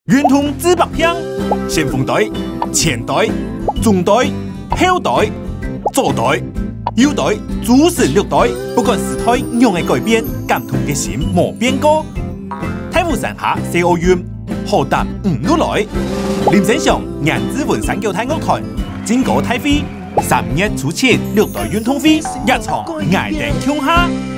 运通知百香，先锋队、前队、中队、后队、左队、右队，组成6队。不管时代让嘅改变，感通嘅心冇变过。太湖山下4奧運，何達5路來。林生祥顏子文3九太樂團，經過太飛，3月初76隊運通會，一場捱定搶下。